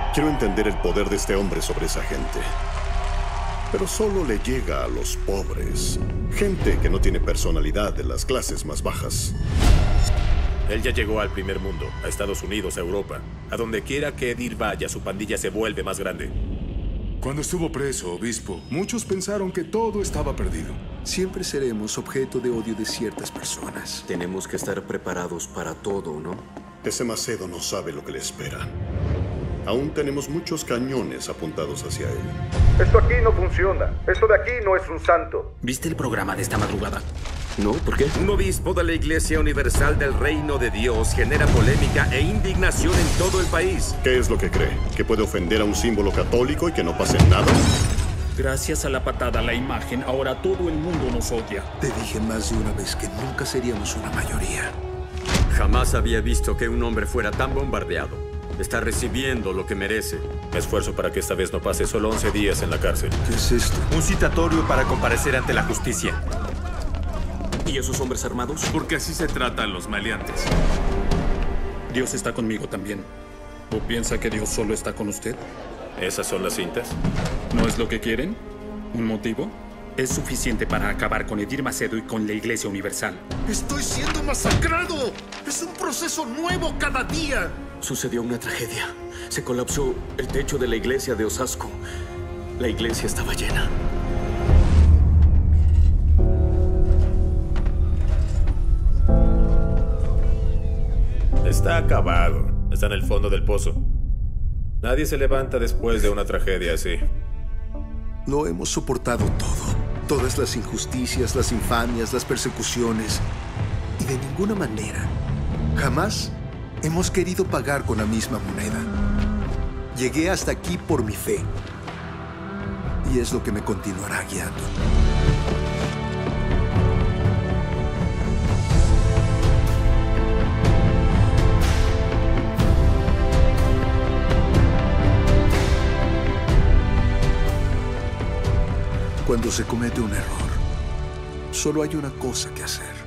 Quiero entender el poder de este hombre sobre esa gente. Pero solo le llega a los pobres. Gente que no tiene personalidad de las clases más bajas. Él ya llegó al primer mundo, a Estados Unidos, a Europa. A donde quiera que Edir vaya, su pandilla se vuelve más grande. Cuando estuvo preso, obispo, muchos pensaron que todo estaba perdido. Siempre seremos objeto de odio de ciertas personas. Tenemos que estar preparados para todo, ¿no? Ese Macedo no sabe lo que le espera. Aún tenemos muchos cañones apuntados hacia él. Esto aquí no funciona. Esto de aquí no es un santo. ¿Viste el programa de esta madrugada? ¿No? ¿Por qué? Un obispo de la Iglesia Universal del Reino de Dios genera polémica e indignación en todo el país. ¿Qué es lo que cree? ¿Que puede ofender a un símbolo católico y que no pase nada? Gracias a la patada a la imagen, ahora todo el mundo nos odia. Te dije más de una vez que nunca seríamos una mayoría. Jamás había visto que un hombre fuera tan bombardeado. Está recibiendo lo que merece. Me esfuerzo para que esta vez no pase solo 11 días en la cárcel. ¿Qué es esto? Un citatorio para comparecer ante la justicia. ¿Y esos hombres armados? Porque así se tratan los maleantes. Dios está conmigo también. ¿O piensa que Dios solo está con usted? ¿Esas son las cintas? ¿No es lo que quieren? ¿Un motivo? Es suficiente para acabar con Edir Macedo y con la Iglesia Universal. ¡Estoy siendo masacrado! ¡Es un proceso nuevo cada día! Sucedió una tragedia. Se colapsó el techo de la iglesia de Osasco. La iglesia estaba llena. Está acabado. Está en el fondo del pozo. Nadie se levanta después de una tragedia así. Lo hemos soportado todo. Todas las injusticias, las infamias, las persecuciones. Y de ninguna manera, jamás hemos querido pagar con la misma moneda. Llegué hasta aquí por mi fe. Y es lo que me continuará guiando. Cuando se comete un error, solo hay una cosa que hacer.